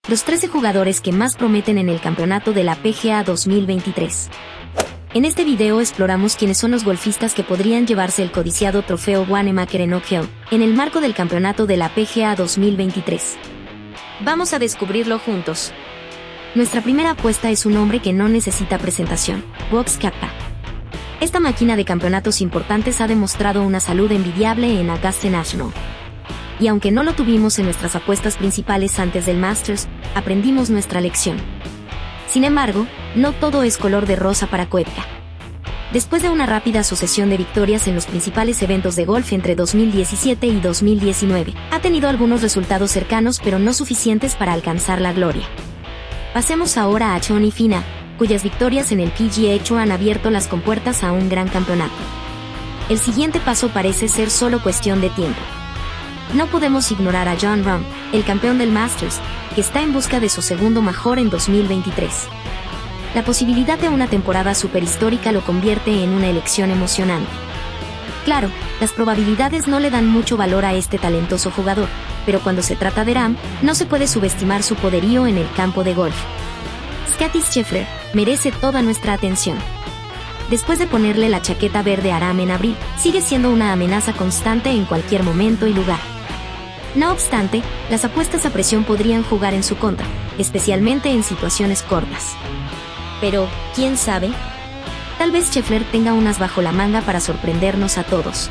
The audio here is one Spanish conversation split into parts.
los 13 jugadores que más prometen en el campeonato de la PGA 2023. En este video exploramos quiénes son los golfistas que podrían llevarse el codiciado trofeo Wanamaker en Oak Hill, en el marco del campeonato de la PGA 2023. Vamos a descubrirlo juntos. Nuestra primera apuesta es un hombre que no necesita presentación, Brooks Koepka. Esta máquina de campeonatos importantes ha demostrado una salud envidiable en Augusta National. Y aunque no lo tuvimos en nuestras apuestas principales antes del Masters, aprendimos nuestra lección. Sin embargo, no todo es color de rosa para Koepka. Después de una rápida sucesión de victorias en los principales eventos de golf entre 2017 y 2019, ha tenido algunos resultados cercanos pero no suficientes para alcanzar la gloria. Pasemos ahora a Tony Finau, cuyas victorias en el PGA Tour han abierto las compuertas a un gran campeonato. El siguiente paso parece ser solo cuestión de tiempo. No podemos ignorar a Jon Rahm, el campeón del Masters, que está en busca de su segundo major en 2023. La posibilidad de una temporada superhistórica lo convierte en una elección emocionante. Claro, las probabilidades no le dan mucho valor a este talentoso jugador, pero cuando se trata de Rahm, no se puede subestimar su poderío en el campo de golf. Scottie Scheffler merece toda nuestra atención. Después de ponerle la chaqueta verde a Rahm en abril, sigue siendo una amenaza constante en cualquier momento y lugar. No obstante, las apuestas a presión podrían jugar en su contra, especialmente en situaciones cortas. Pero, ¿quién sabe? Tal vez Scheffler tenga unas bajo la manga para sorprendernos a todos.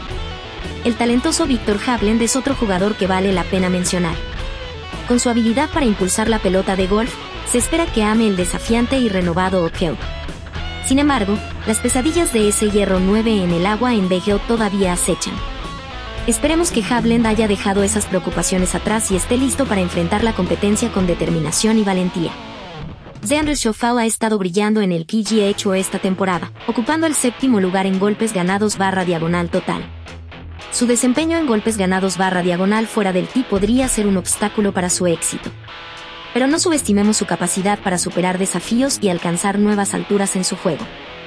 El talentoso Viktor Hovland es otro jugador que vale la pena mencionar. Con su habilidad para impulsar la pelota de golf, se espera que ame el desafiante y renovado Oak Hill. Sin embargo, las pesadillas de ese hierro 9 en el agua en Bay Hill todavía acechan. Esperemos que Hovland haya dejado esas preocupaciones atrás y esté listo para enfrentar la competencia con determinación y valentía. Xander Schauffele ha estado brillando en el PGA Tour esta temporada, ocupando el 7º lugar en golpes ganados /diagonal total. Su desempeño en golpes ganados /diagonal fuera del tee podría ser un obstáculo para su éxito. Pero no subestimemos su capacidad para superar desafíos y alcanzar nuevas alturas en su juego.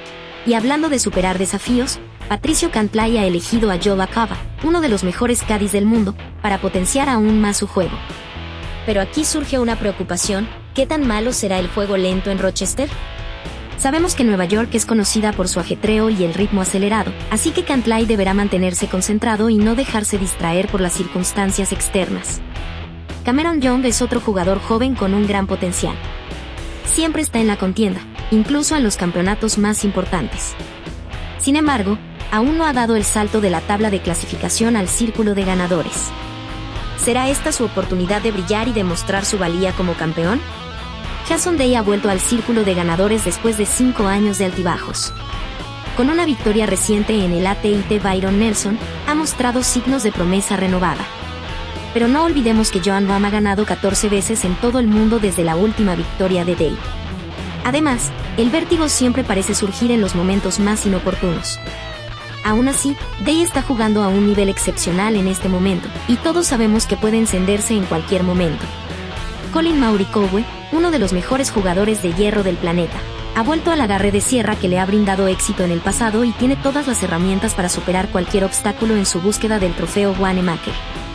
Y hablando de superar desafíos, Patricio Cantlay ha elegido a Joe LaCava, uno de los mejores caddies del mundo, para potenciar aún más su juego. Pero aquí surge una preocupación: ¿qué tan malo será el juego lento en Rochester? Sabemos que Nueva York es conocida por su ajetreo y el ritmo acelerado, así que Cantlay deberá mantenerse concentrado y no dejarse distraer por las circunstancias externas. Cameron Young es otro jugador joven con un gran potencial. Siempre está en la contienda, incluso en los campeonatos más importantes. Sin embargo, aún no ha dado el salto de la tabla de clasificación al círculo de ganadores. ¿Será esta su oportunidad de brillar y demostrar su valía como campeón? Jason Day ha vuelto al círculo de ganadores después de 5 años de altibajos. Con una victoria reciente en el AT&T Byron Nelson, ha mostrado signos de promesa renovada. Pero no olvidemos que Jon Rahm ha ganado 14 veces en todo el mundo desde la última victoria de Day. Además, el vértigo siempre parece surgir en los momentos más inoportunos. Aún así, Day está jugando a un nivel excepcional en este momento, y todos sabemos que puede encenderse en cualquier momento. Collin Morikawa, uno de los mejores jugadores de hierro del planeta, ha vuelto al agarre de sierra que le ha brindado éxito en el pasado y tiene todas las herramientas para superar cualquier obstáculo en su búsqueda del trofeo Wanamaker.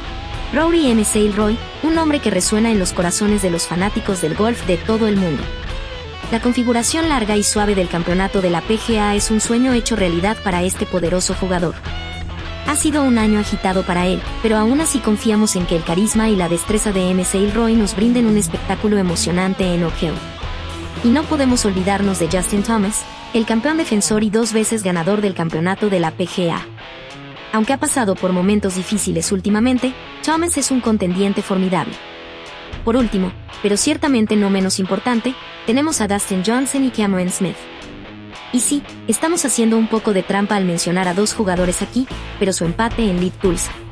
Rory McIlroy, un nombre que resuena en los corazones de los fanáticos del golf de todo el mundo. La configuración larga y suave del campeonato de la PGA es un sueño hecho realidad para este poderoso jugador. Ha sido un año agitado para él, pero aún así confiamos en que el carisma y la destreza de McIlroy nos brinden un espectáculo emocionante en Oak Hill. Y no podemos olvidarnos de Justin Thomas, el campeón defensor y 2 veces ganador del campeonato de la PGA. Aunque ha pasado por momentos difíciles últimamente, Thomas es un contendiente formidable. Por último, pero ciertamente no menos importante, tenemos a Dustin Johnson y Cameron Smith. Y sí, estamos haciendo un poco de trampa al mencionar a 2 jugadores aquí, pero su empate en Lead Tulsa